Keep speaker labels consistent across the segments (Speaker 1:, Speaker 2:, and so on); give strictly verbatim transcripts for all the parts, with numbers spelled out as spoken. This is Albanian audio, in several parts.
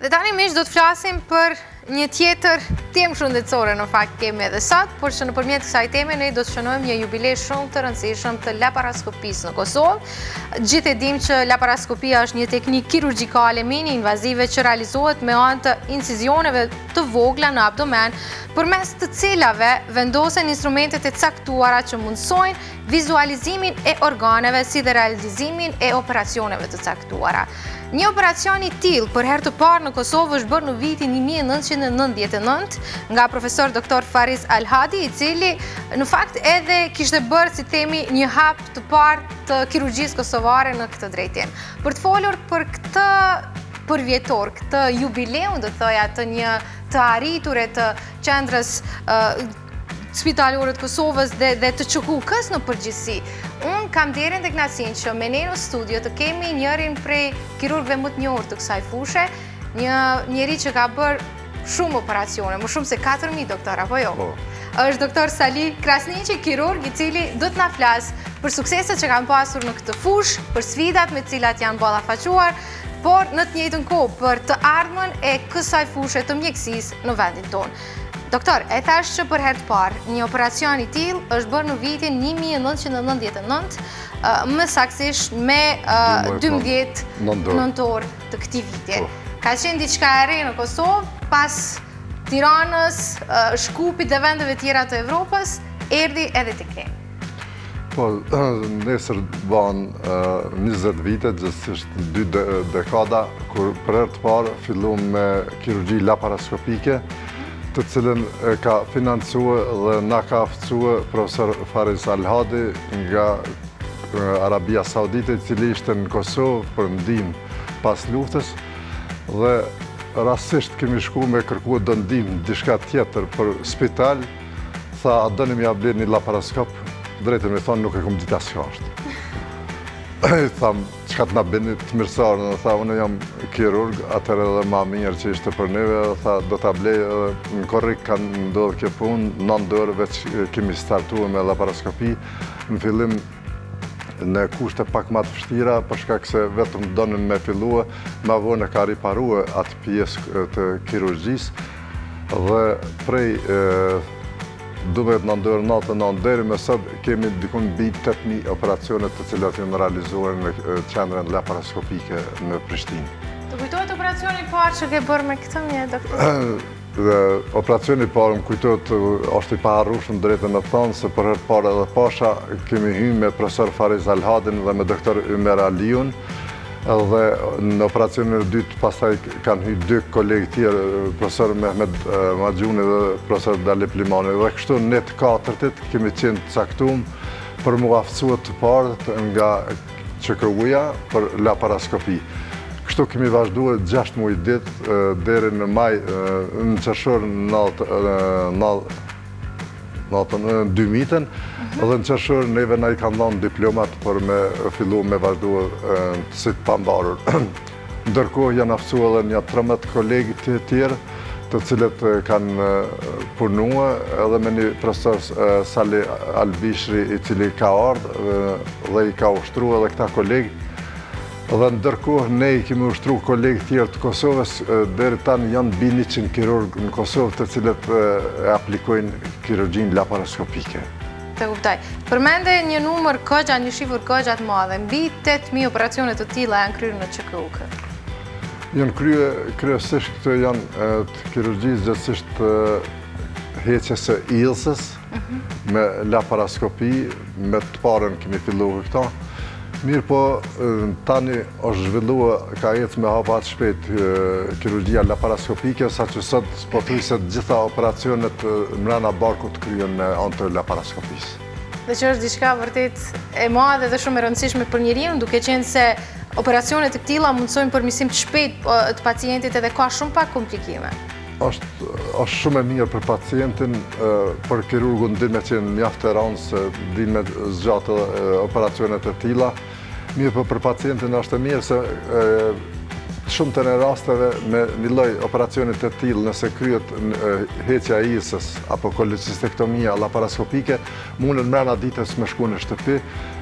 Speaker 1: Dhe tani miq do të flasim për një tjetër temë shëndetësore në fakt kemi edhe sot, por që nëpërmjet kësaj teme ne do të shënojmë një jubilej shumë të rëndësishëm të laparaskopisë në Kosovë. Gjithë e dimë që laparaskopia është një teknikë kirurgjikale mini invazive që realizohet me anë të incizioneve të vogla në abdomen, përmes të cilave vendosen instrumentet e caktuara që mundsojnë vizualizimin e organeve si dhe realizimin e operacioneve të caktuara. Një operacion i tillë për herë të parë në Kosovë është bërë në vitin një mijë e nëntëqind e nëntëdhjetë e nëntë nga profesor doktor Fariz Alhadi, i cili në fakt edhe kishte bërë, si themi, një hap të parë të kirurgjisë kosovare në këtë drejtim. Për të folur për këtë përvjetor, këtë jubileun, do të thoja, të një të arriture të qendrës spitalore të Kosovës dhe, dhe të Q K U-kës në përgjithësi. Unë kam derën dhe kënaqësinë që me ne në studio të kemi njërin prej kirurgëve më të njohur të kësaj fushe, një njeri që ka bërë shumë operacione, më shumë se katër mijë doktor, apo jo? Oh. Është doktor Salih Krasniqi, kirurg, i cili do të na flasë për sukseset që kanë pasur në këtë fushë, për sfidat me të cilat janë ballafaquar, por në të njëjtën kohë për të ardhmen e kësaj fushë të mjekësisë në vendin tonë. Doktor, e thash që për herë të parë, një operacion i tillë është bërë në vitin një mijë e nëntëqind e nëntëdhjetë e nëntë, më saktësisht me dymbëdhjetë nëntor të këtij viti. Ka qenë diçka e re në Kosovë, pas Tiranës, Shkupit dhe vendeve tjera të Evropës, erdhi edhe tek ne.
Speaker 2: Po, nesër banë njëzet vite, gjithësisht dy dekada, kur për herë të parë filluam me kirurgji laparaskopike, të cilën ka financua dhe na ka aftësua profesor Fariz Alhadi nga Arabia Saudite, i cili ishte në Kosovë për ndihmë pas luftës, dhe rastisht kemi shku me kërkua do ndihmë diçka tjetër për spital, tha a dëni mi abler një laparaskop, drejtën me thonë nuk e kom ditë asë ashtë. I thamë, qka të na bëni të mirësarë, në tha, unë jam kirurg, atër edhe ma mirë që ishte për neve, tha, do të ablej, në korrik kanë ndodhë kjo punë, nëndë orë veç kemi startu me laparaskopi, në fillim në kushte pak ma të fështira, përshka këse vetëm donën me fillua, ma vonë e ka riparua atë pjesë të kirurgjisë, dhe prej duhet në ndërë natë në ndërë, me sëtë kemi dikun bi tetë mijë operacionet të cilat janë realizuar në qendrën laparaskopike në Prishtinë.
Speaker 1: Të kujtojt operacioni parë që ke bërë me këtë mje, doktor?
Speaker 2: Operacioni parë më kujtojt është i paharrushëm drejtën në thonë, se për herë parë edhe pasha kemi hymë me profesor Fariz Alhadin dhe me doktor Ymer Aliun, dhe në operacionin e dytë pastaj kanë hyrë dy kolegë tjerë, profesor Mehmet Maxhuni dhe profesor Dalip Limani, dhe kështu ne të katërtit kemi qenë të caktuar për mu aftësua të parë nga Q K U-ja për laparaskopi. Kështu kemi vazhduar gjashtë muaj ditë deri në maj, në qershor në dy mijën, dhe në qershor neve na i kanë dhënë diplomat për me fillu me vazhduar si të pambarur. Ndërkohë janë aftësua edhe një tridhjetë kolegë të tjerë, të cilët kanë punua, edhe me një profesor Salih Albishri, i cili ka ardhur dhe i ka ushtruar edhe këta kolegë. Dhe ndërkohë ne i kemi ushtru kolegë tjerë të Kosovës, deri tani janë mbi njëqind kirurgë në Kosovë të cilët e aplikojnë kirurgjinë laparaskopike.
Speaker 1: Të kuptoj. Përmende një numër këgja, një shifër këgja të madhe, mbi tetë mijë operacionet të tilla janë kryer në Q K U-kë.
Speaker 2: Janë kryer, kryesisht këto janë të kirurgjisë gjithësisht heqjes së ilsës, me laparaskopi, me të parën kemi filluar këta. Mirë po, tani është zhvillua, ka ecë me hapa atë shpejt kirurgjia laparaskopike, sa që sot po thuj se gjitha operacionet mrena barkut kryen në anë të laparaskopisë.
Speaker 1: Dhe që është diçka vërtet e madhe dhe shumë e rëndësishme për njeriun, duke qenë se operacionet të këtilla mundsojnë përmirësim të shpejt të pacientit edhe ka shumë pak komplikime.
Speaker 2: është shumë e mirë për pacientin, për kirurgun din me qenë mjaftë e ranë se din me zgjatë operacionet e tilla. Mirë për pacientin është e mirë se shumë të në rasteve me një lloj operacionit e tillë, nëse kryet heqja e ilsës apo kolecistektomia laparaskopike, mundën mrena ditës me shku në shtëpi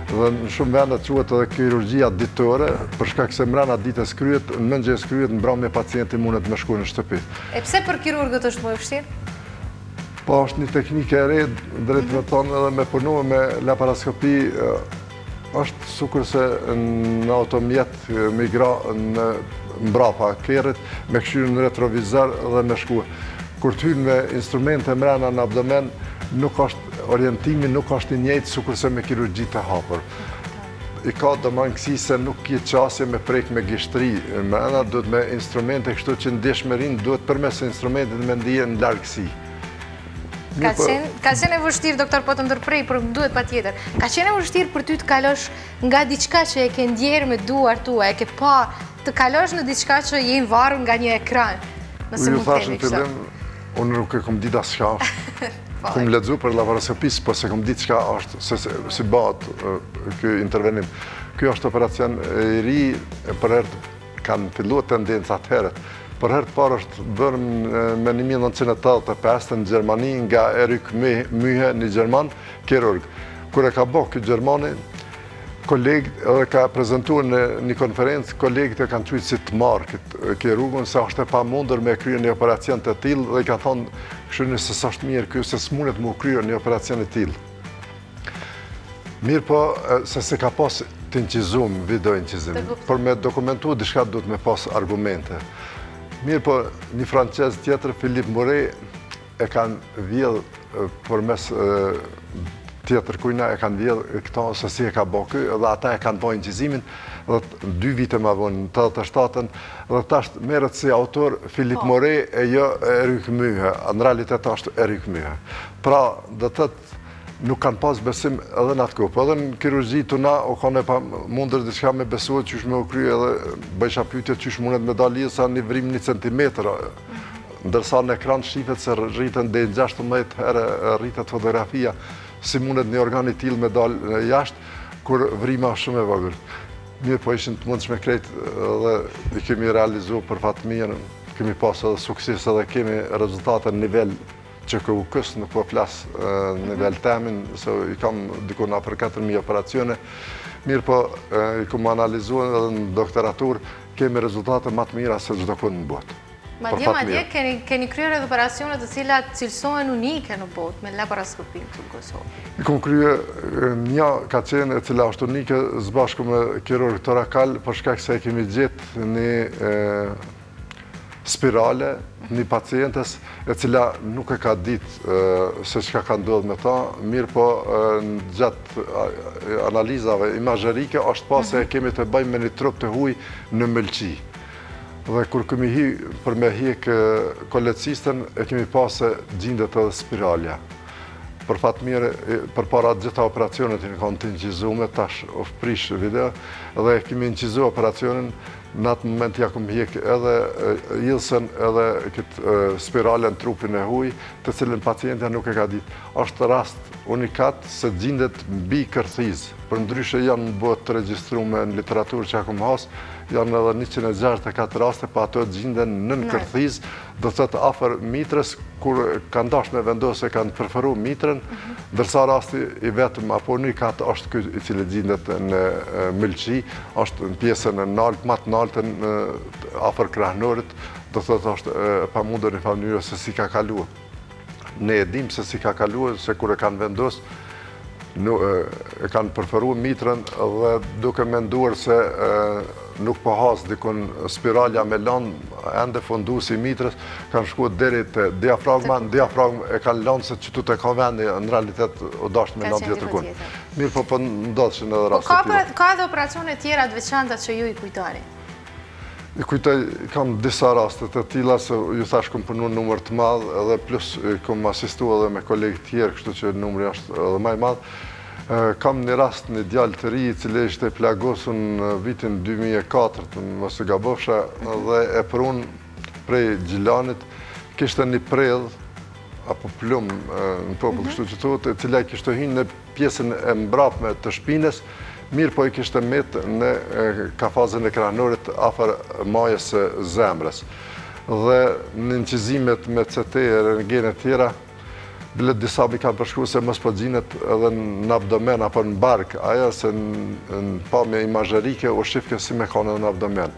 Speaker 2: Dhe në shumë vendet quhet edhe kirurgjia ditore, për shkak se mrena ditës kryet, në mëngjes kryet, në mbrëmje pacienti mundet me shku në shtëpi.
Speaker 1: E pse për kirurgët është më e vështirë?
Speaker 2: Po është një teknikë e re, drejt me thonë edhe me punu me laparoskopi, është sukur se në automjet migra në mbrapa kerrit, me këshyrë në retrovizor dhe me shku. Kur t'hynë me instrumente mrena në abdomen, nuk është orientimi, nuk është i njëjtë sukur se me kirurgji të hapur. I ka domangësi se nuk ki qasje me prek me gishtri mrena, duhet me instrumente kështu që ndeshmërin duhet përmes instrumentit me ndije në largësi.
Speaker 1: Ka qenë e vështirë, doktor, po të ndërprej, për më duhet pa tjetër. Ka qenë e vështirë për ty të kalosh nga diçka që e ke ndjerë me duar tua, e ke pa, të kalosh në diçka që jenë varur nga një ekran. Nëse mund të themi kështu.
Speaker 2: Unë nuk e kom ditë asë shka është. Kom ledzu për laparoskopis, po se kom ditë shka është, se si batë kjo intervenim. Kjo është operacion i ri, për herët kanë fillu tendencat herët. Për herët parë është bërë me një mijë nëntëqind e tetëdhjetë e pesë në Gjermani nga Erik Myhe, një Gjerman kirurg. Kër e ka bo këtë Gjermani, kolegët edhe ka prezentuar në një konferencë, kolegët e kanë qujtë si të marë këtë kirurgun, se është e pa mundur me kryer një operacion të tillë, dhe i ka thonë, kështu nëse s'është mirë kjo, se s'mundet mu kryer një operacion të tillë. Mirë po, se se ka pas të inqizum, video inqizim, për me dokumentu, dishka duhet me pas argumente. Mirë po, një francez tjetër, Philippe Mouret, e kanë vjedh për mes tjetër kujna, e kanë vjedh këta se si e ka bo këj, dhe ata e kanë bo inqizimin, dhe dy vite ma vonë, në tetëdhjetë e shtatën, dhe tash merët si autor Philippe Mouret e jo Erik Myhe, në realitet është Erik Myhe. Pra, dhe tëtë, nuk kanë pas besim edhe në atë kopë. Edhe në kirurgji të na, o kanë e pa mundër diçka me besuat që është me u krye edhe bëjsha pyetje që është mundet me dalje sa një vrim një centimetër. Ndërsa në ekran shifet se rritën dhe gjashtëmbëdhjetë herë rritet fotografia si mundet një organ i tillë me dalë jashtë, kur vrima është shumë e vogël. Mirë po ishin të mundshme krejt dhe i kemi realizu për fatmirën, kemi pas edhe sukses edhe kemi rezultate në nivel që kë u kësë nuk po flasë në nivel temin, se i kam diku në për katër mijë operacione. Mirë po, i kom analizuar edhe në doktoratur, kemi rezultate më të mira se çdo kënd në botë.
Speaker 1: Ma dje, ma dje, keni kryer edhe operacionet të cilat cilësohen unike në botë me laparoskopin të në Kosovë.
Speaker 2: I kom kryer një ka qenë e cila është unike zbashku me kirurg torakal, për shkak se e kemi gjetë një spirale, një pacientes e cila nuk e ka ditë se çka ka ndodhur me ta, mirë po në gjatë analizave imazherike është pas se e kemi të bëjmë me një trup të huaj në Mëlqi. Dhe kur kemi hi për me hik kolecistën, e kemi pas se gjendet edhe spiralja. Për fatë mirë, për para gjitha operacionet i në kanë të inqizume, tash of prish video, dhe e kemi inqizu operacionin. Në atë moment ja kom hjek edhe ilësën edhe këtë spirale në trupin e huj, të cilën pacientja nuk e ka ditë. Është rast unikat se gjendet mbi kërthiz. Për ndryshe janë në botë të regjistrume në literaturë që ja kom hasë, janë edhe njëqind e gjashtëdhjetë e katër raste, pa ato gjenden nën kërthiz, do të të afer mitrës, kur kanë dash me vendose, kanë preferu mitrën, dërsa rasti i vetëm apo unikat është këtë i cilë gjendet në Mëlqi, është në pjesën e nalt, matë naltën afer krahnorit, do të të është pa mundër një familje se si ka kaluar. Ne edhim se si ka kaluar, se kur e kanë vendosë, e kanë preferu mitrën dhe duke menduar se nuk po hasë dikun spiralja me lanë, ende fundusi mitrës, kanë shkuat deri të diafragma, në diafragma e kanë lanë se që tu të ka vendi, në realitet o dashtë me lanë tjetër kun. Mirë po për ndodhëshin edhe rastë të tjera.
Speaker 1: Ka edhe operacione tjera të veçanta që ju i kujtoni?
Speaker 2: I kujtoj, kam disa rastet e tila, se ju thash kom përnu numër të madhë, edhe plus kom asistu edhe me kolegë tjerë, kështu që numëri është edhe maj madhë. Kam një rast një djallë të ri, cili ishte plagosur në vitin dy mijë e katër, në mos e gabofsha, dhe e prun prej Gjilanit, kishte një predh, apo plum në popull, kështu që thotë, e cila kishte hynë në pjesën e mbrapme të shpines, mirë po i kishte metë në kafazën e krahnorit afer majës së zemrës. Dhe në inqizimet me C T e rentgene tjera, Bile disa mi kanë përshkru se mos po gjinet edhe në abdomen apo në bark, aja se në pamje imazherike u shifke si me kanë në abdomen.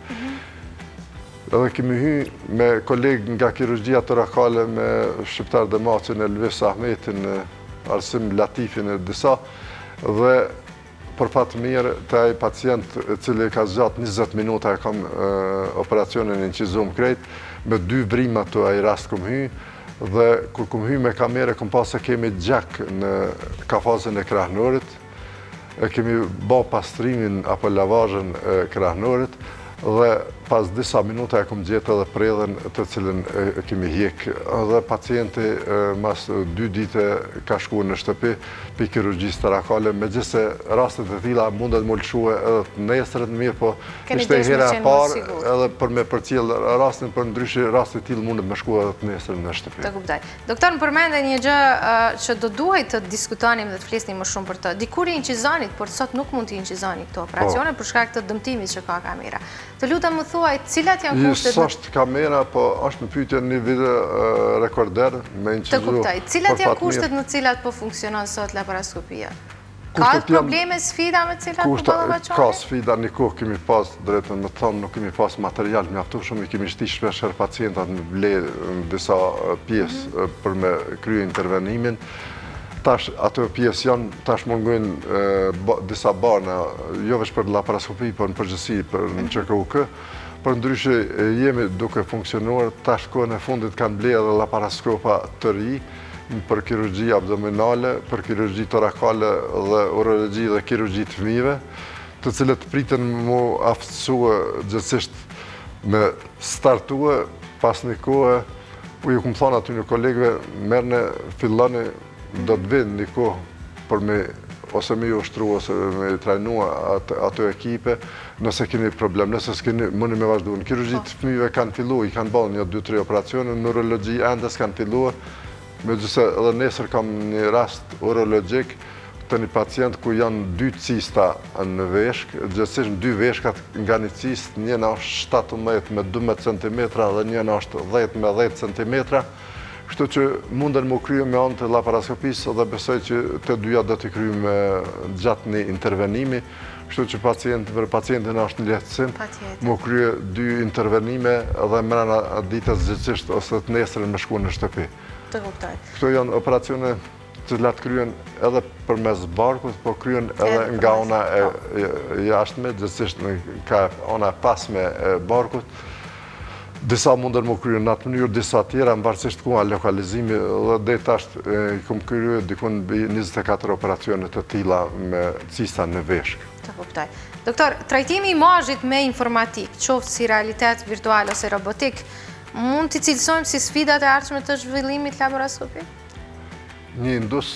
Speaker 2: Edhe kemi hy me kolegë nga kirurgjia torakale me shqiptar Demacin, Elvis Ahmetin, Arsim Latifin e disa, dhe për fatë mirë të ai pacient cili ka zgjat njëzet minuta e kam operacionin incizum krejt, me dy vrima të ai rast këm hy, dhe kur këm hy me kamere këm pas se kemi gjak në kafazën e krahënorit, e kemi bo pastrimin apo lavazhen e krahënorit, dhe pas disa minuta e kom gjetë edhe predhen të cilën e kemi hjek. Dhe pacienti mas dy dite ka shku në shtëpi për kirurgjisë torakale, me gjithse rastet e tilla mundet më lëshue edhe të nesërët mirë, po ishte hera e parë edhe për me përcjell rastin, për ndryshe rastet tillë mundet me shku edhe të nesërën në shtëpi.
Speaker 1: Të kuptoj. Doktor, më përmende një gjë që do duhet të diskutonim dhe të flisnim më shumë për të. Dikur i incizonit, por sot nuk mund të incizoni këto operacione për shkak të dëmtimit që ka kamera. Të lutem më thuaj, cilat janë kushtet?
Speaker 2: Së është kamera, po është në pyetje një video rekorder me incizu.
Speaker 1: Të kuptoj, cilat janë kushtet në cilat po funksionon sot laparoskopia? Ka probleme, sfida me cilat po ballafaqoheni?
Speaker 2: Ka sfida, një kohë kemi pas, drejtën me thonë, nuk kemi pas material mjaftueshëm, i kemi shti shpeshherë pacientat në ble në disa pjesë për me krye intervenimin. Tash ato pjesë janë, tash mungojnë disa barna, jo veç për laparoskopi, por në përgjithësi për në Q K U K, për ndryshe jemi duke funksionuar, tash kohën e fundit kanë ble edhe laparoskopa të ri, për kirurgji abdominale, për kirurgji torakale dhe urologji dhe kirurgji të fëmijëve, të cilët pritën mu aftësue gjithësisht me startue pas një kohë, u ju këmë thonë aty një kolegëve, merne filloni, do të vind një kohë për me, ose me ju ushtru, ose me trajnua ato ekipe, nëse keni problem, nëse s'keni, mëni me vazhdu. Në kirurgji të fëmijëve kanë fillu, i kanë bërë një dy tre operacione, në urologji endes kanë fillu, me gjithse edhe nesër kam një rast urologjik të një pacient ku janë dy cista në veshk, gjithsesi dy veshkat nga një cist, njëna është shtatëmbëdhjetë me dymbëdhjetë centimetra dhe njëna është dhjetë me dhjetë centimetra, kështu që munden më krye me anë të laparoskopisë dhe besoj që të dyja do t'i krye me gjatë një intervenimi, kështu që pacientin për pacientin është një lehtësim, më krye dy intervenime dhe mrena ditës gjithësisht ose të nesërën me shku në shtëpi.
Speaker 1: Të kuptoj.
Speaker 2: Këto janë operacione që latë kryen edhe për mes barkut, po kryen edhe nga ona e jashtme, gjithësisht ka ona pasme e barkut. Disa mundër më kryen në atë mënyrë, disa tjera, në varësisht ku a lokalizimi, dhe dhe tasht i këmë kryen dikun njëzet e katër operacionet të tila me cista në veshk.
Speaker 1: Të kuptoj. Doktor, trajtimi i imazhit me informatik, qoftë si realitet virtual ose robotik, mund t'i cilësojmë si sfidat e ardhshme të zhvillimit laparoskopi?
Speaker 2: Një indus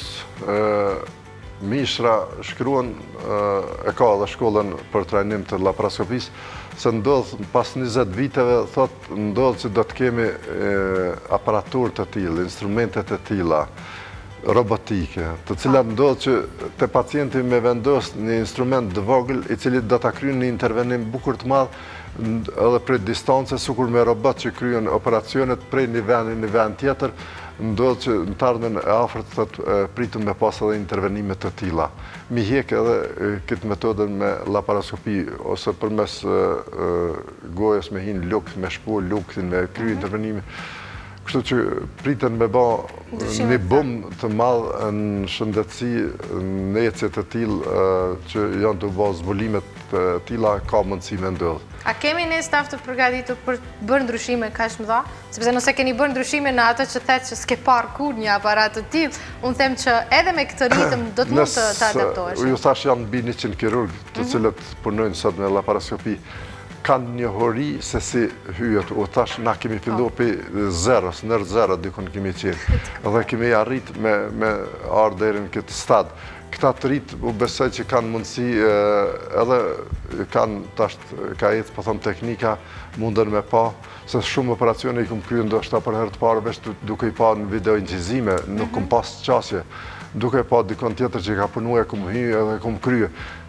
Speaker 2: Mishra shkruan, e ka dhe shkollën për trajnim të laparoskopisë, se ndodhë pas njëzet viteve, thot ndodhë që do të kemi aparatur të tillë, instrumentet të tilla, robotike, të cilat ndodhë që të pacienti me vendos një instrument të vogël, i cili do të kryen një intervenim bukur të madh, edhe prej distance, sukur me robot që kryen operacionet prej një vend një vend tjetër, ndodhë që në të ardhmen e afërt të pritën me pas edhe intervenimet të tilla. Mi hjek edhe këtë metodën me laparoskopi, ose përmes gojës me hinë lukët, me shpu lukëtin, me kry intervenime. Kështu që pritën me ba një bum të madhë në shëndetësi në ecet të tillë që janë të ba zbulimet të tilla, ka mundësi me ndodhë.
Speaker 1: A kemi ne staf të përgatitur për bërë ndryshime kaq mëdha? Sepse nëse keni bërë ndryshime në ato që thetë që s'ke parë kur një aparat të tillë, unë them që edhe me këtë ritëm do të mund të adaptohesh.
Speaker 2: Ju thash janë mbi njëqind kirurg të cilët punojnë sot me laparoskopi, kanë një hori se si hyjet, u thash na kemi fillu për zeros, nër zero dikun kemi qenë, dhe kemi arrit me ardhë deri në këtë stad. Këta të rritë, u besoj që kanë mundësi, edhe kanë tasht, ka jetë, po thëmë teknika, mundën me pa, se shumë operacione i këmë kryen, do shta për herë të parë, veç duke i pa në video incizime, nuk këmë pas qasje, duke i pa dikon tjetër që ka punu e këmë hyjë edhe këmë krye.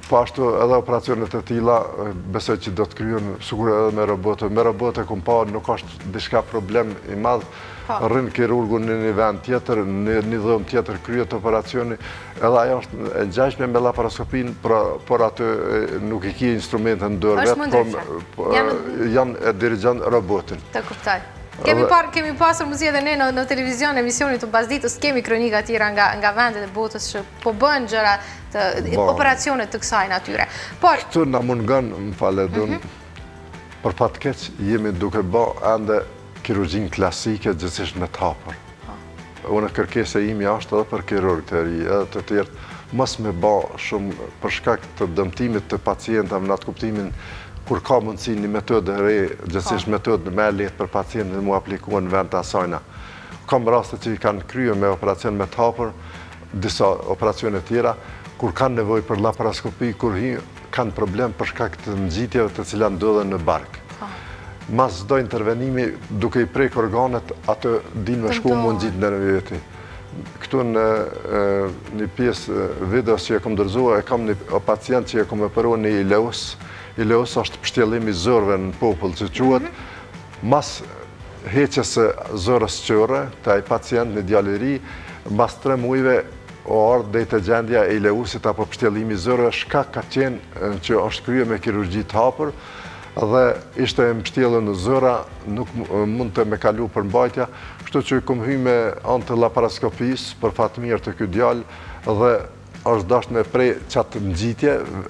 Speaker 2: Po ashtu edhe operacionet e tilla, besoj që do të kryen sigur edhe me robote. Me robote kum pa nuk është diçka problem i madh. Rrin kirurgu në një vend tjetër, në një dhomë tjetër kryet operacioni, edhe ajo është e ngjashme me laparoskopin, por aty nuk i ki instrumente në dorë vetë, por janë e dirigjon robotin.
Speaker 1: Të kuptoj. Kemi, par, kemi pasur muzije dhe ne në, në televizion, emisionit të pasditës, kemi kronika tjera nga, nga vendet e botës që po bën gjëra të bon. operacionet të kësaj natyre. Por...
Speaker 2: Këtu na mungon, më fale, mm -hmm. për fat keq jemi duke bë ende kirurgjin klasike gjithsesi me të hapur. Oh. Unë kërkesa ime është edhe për kirurgët e ri, edhe të tjerë, mos me bë shumë për shkak të dëmtimit të pacientëve në atë kuptimin kur ka mundësi një metodë e re, gjithsesi metodë më e lehtë për pacientin mu aplikuar në vend të asajna. Kam raste që i kanë kryer me operacion me të hapur, disa operacione tjera, kur kanë nevojë për laparoskopi, kur hi, kanë problem për shkak të nxitjeve të cilat ndodhen në bark. Mas çdo intervenimi, duke i prek organet, atë din me shku mund nxit në veti. Këtu në një pjesë videos që e kom dërzuar, e kam një pacient që e kom operuar në ileus. Ileus është pështjellimi zërve në popull që quhet, mm -hmm. mas heqjes së zërës qore, të ai pacient në djalë i ri, mas tre muajve o ardhë dhe të gjendja e ileusit apo pështjellimi zërve, shkak ka qenë që është kryer me kirurgji të hapur, dhe ishte e mbështjellur në zëra, nuk mund të me kalu për mbajtja, kështu që kom hy me anë të laparoskopisë për fat mirë të ky djalë, dhe është dashur me prej qatë nxitje,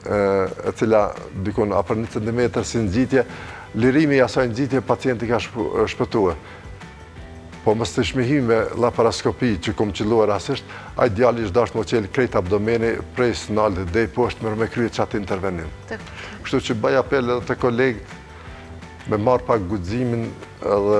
Speaker 2: e cila dikon a për një centimetër si nxitje, lirimi i asaj nxitje pacienti ka shpëtuar. Po mos të shmihy me laparoskopi që kom qëlluar rasisht, ai djali është dashur me qelë krejt abdomeni prej snalit deri poshtë me me krye qatë intervenim. Kështu që bëj apel edhe të kolegët me marr pak guximin edhe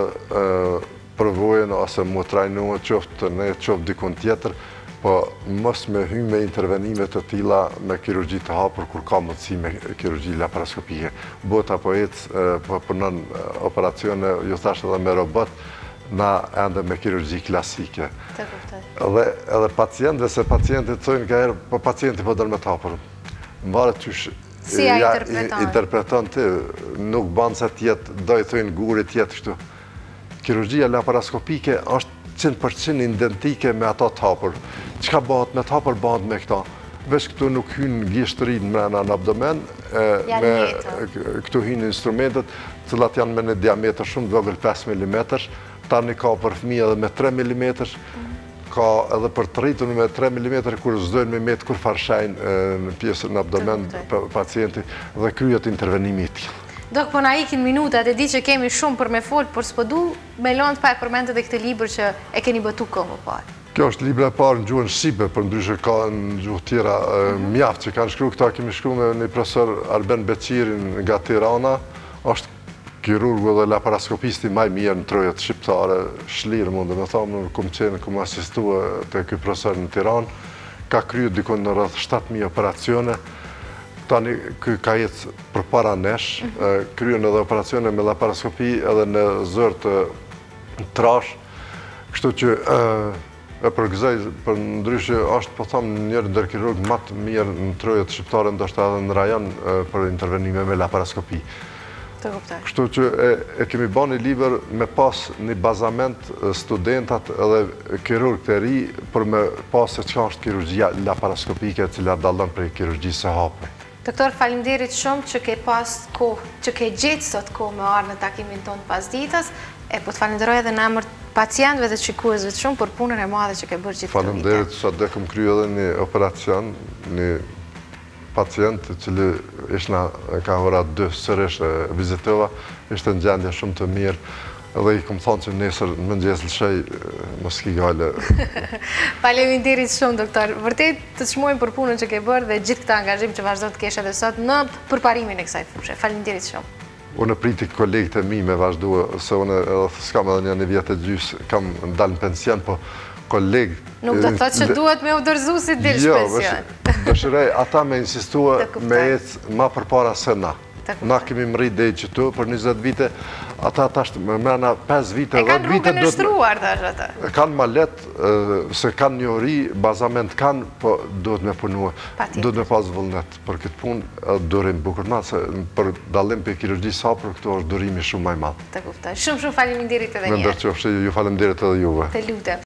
Speaker 2: përvojën ose mu trajnuar qoftë ne qoftë dikun tjetër, po mos me hy me intervenime të tilla me kirurgji të hapur kur ka mundësi me kirurgji laparoskopike. Bota po ecë, po punon operacione, ju thash edhe me robot, na ende me kirurgji klasike.
Speaker 1: Të kuptoj.
Speaker 2: Edhe, edhe pacientëve, se pacientët thonë ka herë, po pacienti po dal me të hapur. Mvaret qysh
Speaker 1: si ja, ja interpreton.
Speaker 2: interpreton ti, nuk ban se tjetë, do i thonë guri tjetë kështu. Kirurgjia laparoskopike është cent për cent identike me ato të hapur. Çka bëhet me të hapur, bëhet me këta. Veç këtu nuk hynë gishtëri mrena në abdomen, me këtu hynë instrumentet, cilat janë me një diametër shumë vogël pesë milimetrë, tani ka për fëmijë edhe me tre milimetrë, ka edhe për të rritur me tre milimetrë, kur zdojnë me metë kur farshajnë në pjesën në abdomen pacienti dhe kryet intervenimi i tillë.
Speaker 1: Dok, po na ikin minutat, e di që kemi shumë për me folë, por s'po du me lëndë pa e përmendet dhe këtë libër që e keni bëtu kohë parë.
Speaker 2: Kjo është libra e parë në gjuhën shqipe, për ndryshe ka në gjuhë tjera mjaft që kanë shkru. Këta kemi shkru me një profesor Arben Beqirin nga Tirana, është kirurgu dhe laparoskopisti maj mirë në trojet shqiptare, shlirë mundë me thamë, në kumë qenë, kumë asistua të këj profesor në Tiranë, ka kryu dikon në rrëth shtatë mijë operacione. Tani këj ka jetë për para nesh, kryu në dhe operacione me laparoskopi edhe në zërë të trash, kështu që e përgëzaj, për ndryshe është, po thamë, njërë ndër kirurg më të mirë në trojet shqiptare, ndoshta edhe në rajon për intervenime me laparoskopi.
Speaker 1: Të kuptoj.
Speaker 2: Kështu që e kemi ba një liber me pas një bazament studentat edhe kirurg të ri për me pas se që është kirurgjia laparoskopike cila dallon prej kirurgjisë së hapur.
Speaker 1: Doktor, faleminderit shumë që ke pas kohë, që ke gjetë sot kohë me ardhë në takimin tonë pas ditës, e po të falenderoj edhe në emër pacientëve dhe shikuesve të shumë për punën e madhe që ke bërë gjithë këtë vite.
Speaker 2: Faleminderit, sot dhe këm kryu edhe një operacion, një pacient që ishna ka ora dy sërish vizitova, ishte në gjendje shumë të mirë, edhe i këmë thonë që nesër në mëngjes lëshej, mos ki gale.
Speaker 1: Faleminderit shumë, doktor. Vërtet të çmojmë për punën që ke bërë dhe gjithë këta angazhim që vazhdo të kesh edhe sot në përparimin e kësaj fushë. Faleminderit shumë.
Speaker 2: Unë priti kolegët e mi me vazhdua, se unë s'kam edhe një një vjetë e gjysë, kam ndalë në pension, po kolegë...
Speaker 1: Nuk do të thotë që duhet me udërzu si dilë shpension.
Speaker 2: Jo, dëshirej, ata me insistua me ecë ma përpara se na. Na kemi mri deri që tu për njëzet vite, ata tash më mrena pesë vite,
Speaker 1: E kanë
Speaker 2: dhjetë vite
Speaker 1: rrugën e shtruar tash ata.
Speaker 2: kanë ma letë, se kanë një ori, bazament kanë, po duhet me punua, duhet me pas vullnet. Për këtë punë, durim bukur na, se për dalim për kirurgjisë sapër, këto është durimi shumë maj madhë.
Speaker 1: Të kuptoj. Shumë shumë faleminderit edhe
Speaker 2: Me
Speaker 1: njerë.
Speaker 2: ndërqofshi, ju faleminderit edhe juve.
Speaker 1: Të lutem.